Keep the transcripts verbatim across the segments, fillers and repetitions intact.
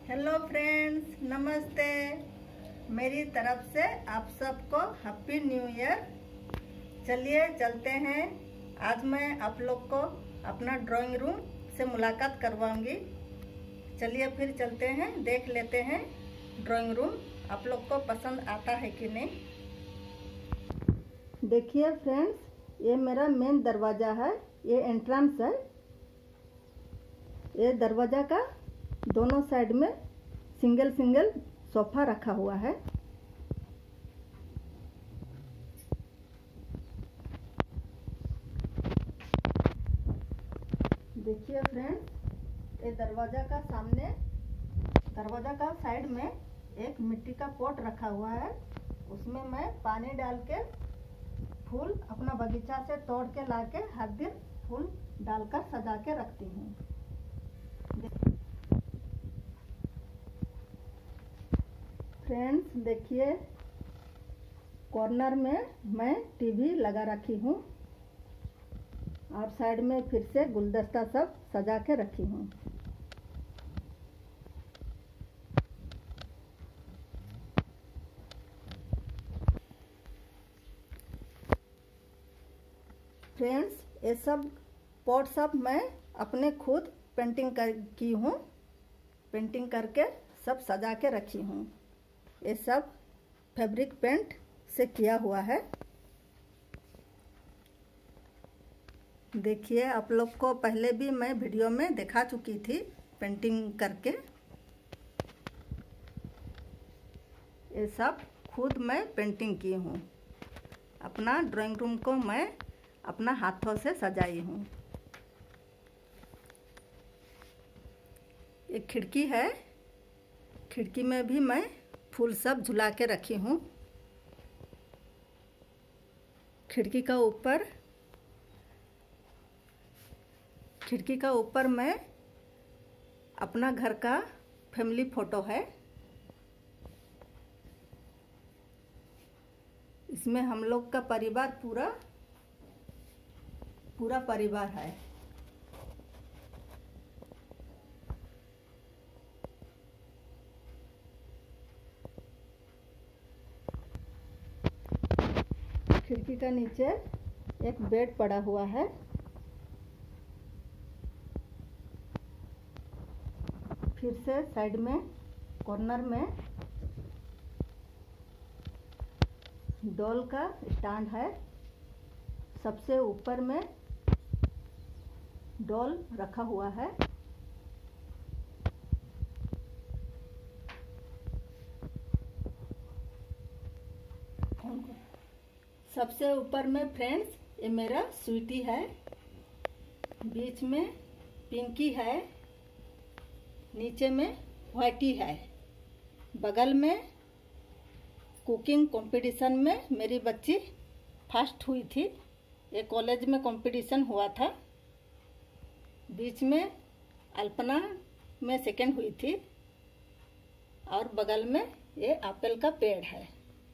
Hello friends, नमस्ते। मेरी तरफ से आप सबको हैप्पी न्यू ईयर। चलिए चलते हैं। आज मैं आप लोग को अपना ड्राइंग रूम से मुलाकात करवाऊंगी। चलिए फिर चलते हैं, देख लेते हैं ड्राइंग रूम आप लोग को पसंद आता है कि नहीं। देखिए फ्रेंड्स, ये मेरा मेन दरवाज़ा है, ये एंट्रेंस है। ये दरवाज़ा का दोनों साइड में सिंगल सिंगल सोफा रखा हुआ है। देखिए फ्रेंड्स, ये दरवाज़ा का सामने दरवाज़ा का साइड में एक मिट्टी का पॉट रखा हुआ है। उसमें मैं पानी डाल के फूल अपना बगीचा से तोड़ के लाके हर दिन फूल डालकर सजा के रखती हूँ। फ्रेंड्स देखिए, कॉर्नर में मैं टीवी लगा रखी हूँ और साइड में फिर से गुलदस्ता सब सजा के रखी हूँ। फ्रेंड्स, ये सब पॉट सब मैं अपने खुद पेंटिंग कर की हूँ। पेंटिंग करके सब सजा के रखी हूँ। ये सब फैब्रिक पेंट से किया हुआ है। देखिए, आप लोग को पहले भी मैं वीडियो में दिखा चुकी थी पेंटिंग करके। ये सब खुद मैं पेंटिंग की हूँ। अपना ड्राइंग रूम को मैं अपना हाथों से सजाई हूँ। एक खिड़की है, खिड़की में भी मैं फूल सब झुला के रखी हूँ। खिड़की का ऊपर खिड़की का ऊपर मैं अपना घर का फैमिली फोटो है। इसमें हम लोग का परिवार पूरा पूरा परिवार है। खिड़की का नीचे एक बेड पड़ा हुआ है। फिर से साइड में कॉर्नर में डॉल का स्टैंड है। सबसे ऊपर में डॉल रखा हुआ है। सबसे ऊपर में फ्रेंड्स, ये मेरा स्वीटी है। बीच में पिंकी है, नीचे में व्हाइटी है। बगल में कुकिंग कंपटीशन में मेरी बच्ची फर्स्ट हुई थी। ये कॉलेज में कंपटीशन हुआ था। बीच में अल्पना में सेकंड हुई थी और बगल में ये एप्पल का पेड़ है।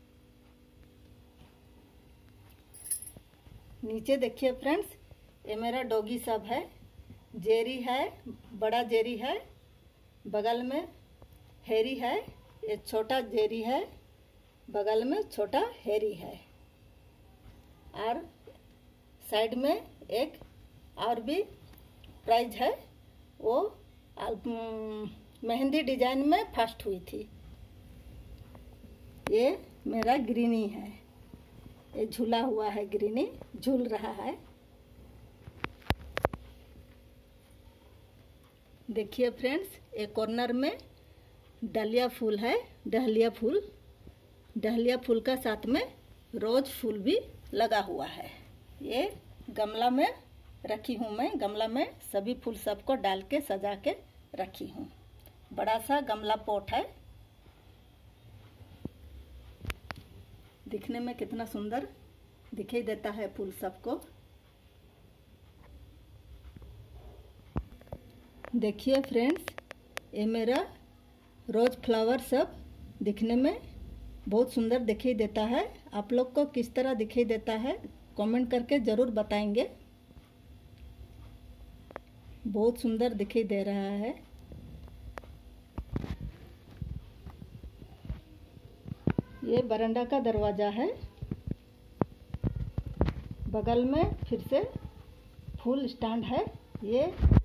नीचे देखिए फ्रेंड्स, ये मेरा डॉगी सब है। जेरी है, बड़ा जेरी है। बगल में हैरी है, ये छोटा जेरी है। बगल में छोटा हैरी है। और साइड में एक और भी प्राइज है, वो मेहंदी डिजाइन में फर्स्ट हुई थी। ये मेरा ग्रीनी है, ये झूला हुआ है, ग्रीनी झूल रहा है। देखिए फ्रेंड्स, एक कॉर्नर में डलिया फूल है, डहलिया फूल। डहलिया फूल का साथ में रोज फूल भी लगा हुआ है। ये गमला में रखी हूँ मैं। गमला में सभी फूल सबको डाल के सजा के रखी हूँ। बड़ा सा गमला पॉट है। दिखने में कितना सुंदर दिखाई देता है फूल सबको। देखिए फ्रेंड्स, ये मेरा रोज फ्लावर सब दिखने में बहुत सुंदर दिखाई देता है। आप लोग को किस तरह दिखाई देता है कमेंट करके ज़रूर बताएंगे। बहुत सुंदर दिखाई दे रहा है। ये बरामदा का दरवाज़ा है। बगल में फिर से फूल स्टैंड है। ये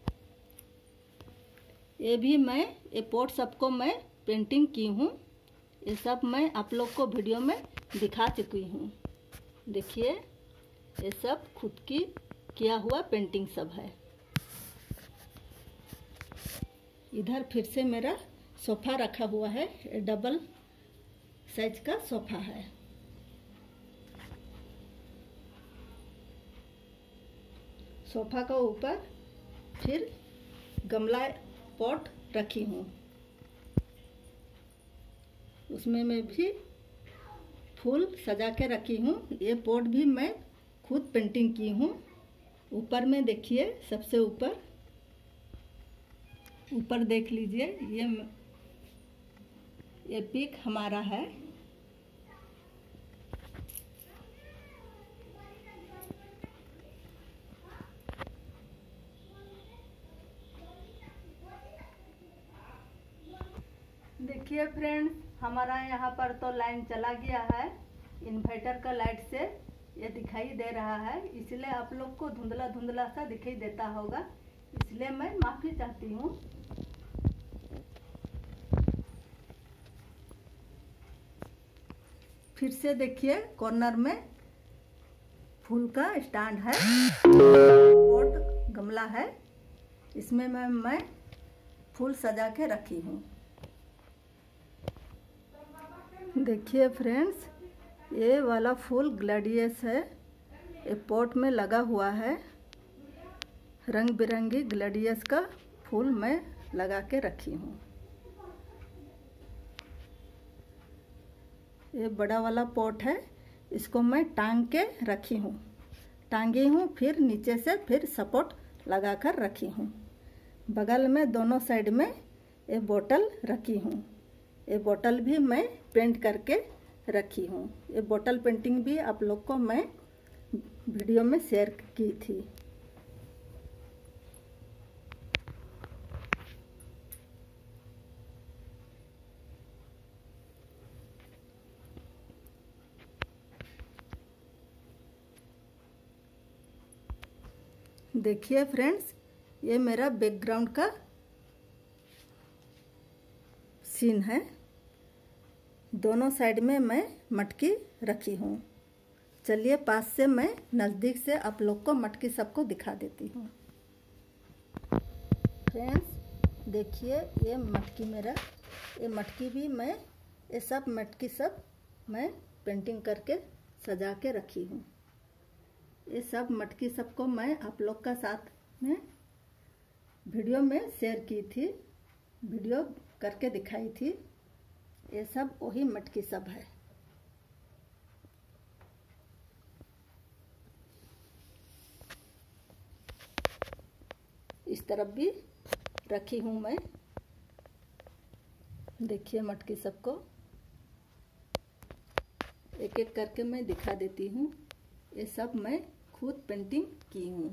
ये भी मैं ये पोट सबको मैं पेंटिंग की हूँ। ये सब मैं आप लोग को वीडियो में दिखा चुकी हूँ। देखिए ये सब खुद की किया हुआ पेंटिंग सब है। इधर फिर से मेरा सोफ़ा रखा हुआ है। डबल साइज का सोफ़ा है। सोफ़ा का ऊपर फिर गमला पॉट रखी हूँ। उसमें मैं भी फूल सजा के रखी हूँ। ये पॉट भी मैं खुद पेंटिंग की हूँ। ऊपर में देखिए, सबसे ऊपर ऊपर देख लीजिए, ये ये पिक हमारा है। देखिए फ्रेंड्स, हमारा यहाँ पर तो लाइन चला गया है। इन्वर्टर का लाइट से ये दिखाई दे रहा है, इसलिए आप लोग को धुंधला धुंधला सा दिखाई देता होगा, इसलिए मैं माफ़ी चाहती हूँ। फिर से देखिए, कॉर्नर में फूल का स्टैंड है और गमला है। इसमें मैं मैं फूल सजा के रखी हूँ। देखिए फ्रेंड्स, ये वाला फूल ग्लैडियस है। ये पॉट में लगा हुआ है। रंग बिरंगी ग्लैडियस का फूल मैं लगा के रखी हूँ। ये बड़ा वाला पॉट है, इसको मैं टांग के रखी हूँ। टांगी हूँ, फिर नीचे से फिर सपोर्ट लगा कर रखी हूँ। बगल में दोनों साइड में ये बोतल रखी हूँ। ये बोतल भी मैं पेंट करके रखी हूँ। ये बोतल पेंटिंग भी आप लोग को मैं वीडियो में शेयर की थी। देखिए फ्रेंड्स, ये मेरा बैकग्राउंड का सीन है। दोनों साइड में मैं मटकी रखी हूँ। चलिए पास से मैं नज़दीक से आप लोग को मटकी सबको दिखा देती हूँ। फ्रेंड्स देखिए, ये मटकी मेरा, ये मटकी भी मैं, ये सब मटकी सब मैं पेंटिंग करके सजा के रखी हूँ। ये सब मटकी सबको मैं आप लोग का साथ में वीडियो में शेयर की थी, वीडियो करके दिखाई थी। ये सब वही मटकी सब है। इस तरफ भी रखी हूँ मैं। देखिए मटकी सबको एक एक करके मैं दिखा देती हूँ। ये सब मैं खुद पेंटिंग की हूँ।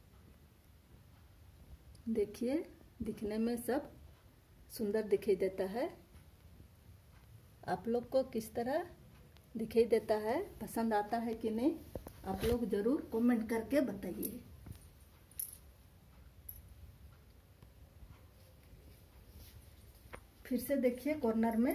देखिए, दिखने में सब सुंदर दिखाई देता है। आप लोग को किस तरह दिखाई देता है, पसंद आता है कि नहीं, आप लोग ज़रूर कमेंट करके बताइए। फिर से देखिए, कॉर्नर में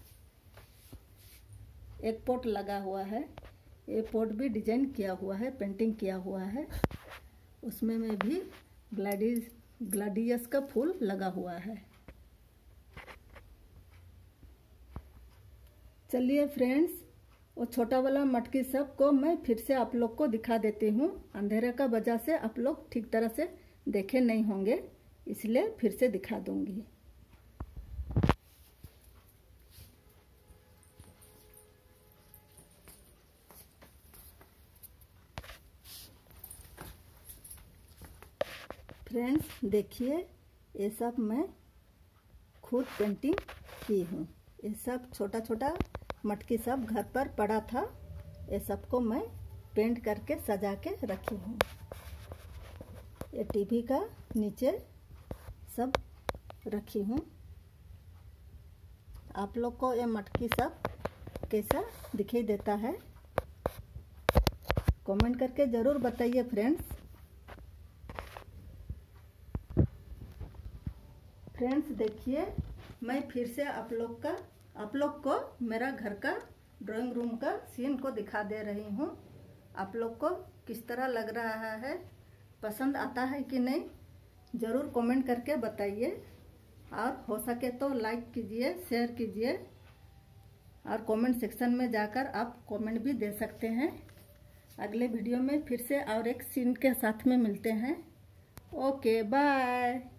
एक पॉट लगा हुआ है। ये पॉट भी डिजाइन किया हुआ है, पेंटिंग किया हुआ है। उसमें में भी ग्लैडियस ग्लैडियस का फूल लगा हुआ है। चलिए फ्रेंड्स, वो छोटा वाला मटकी सब को मैं फिर से आप लोग को दिखा देती हूँ। अंधेरे का वजह से आप लोग ठीक तरह से देखे नहीं होंगे, इसलिए फिर से दिखा दूंगी। फ्रेंड्स देखिए, ये सब मैं खुद पेंटिंग की हूँ। ये सब छोटा छोटा मटकी सब घर पर पड़ा था, ये सबको मैं पेंट करके सजा के रखी हूँ। ये टीवी का नीचे सब रखी हूँ। आप लोग को ये मटकी सब कैसा दिखाई देता है कमेंट करके ज़रूर बताइए फ्रेंड्स। फ्रेंड्स देखिए, मैं फिर से आप लोग का आप लोग को मेरा घर का ड्राइंग रूम का सीन को दिखा दे रही हूँ। आप लोग को किस तरह लग रहा है, पसंद आता है कि नहीं, ज़रूर कमेंट करके बताइए। और हो सके तो लाइक कीजिए, शेयर कीजिए, और कमेंट सेक्शन में जाकर आप कमेंट भी दे सकते हैं। अगले वीडियो में फिर से और एक सीन के साथ में मिलते हैं। Okay bye.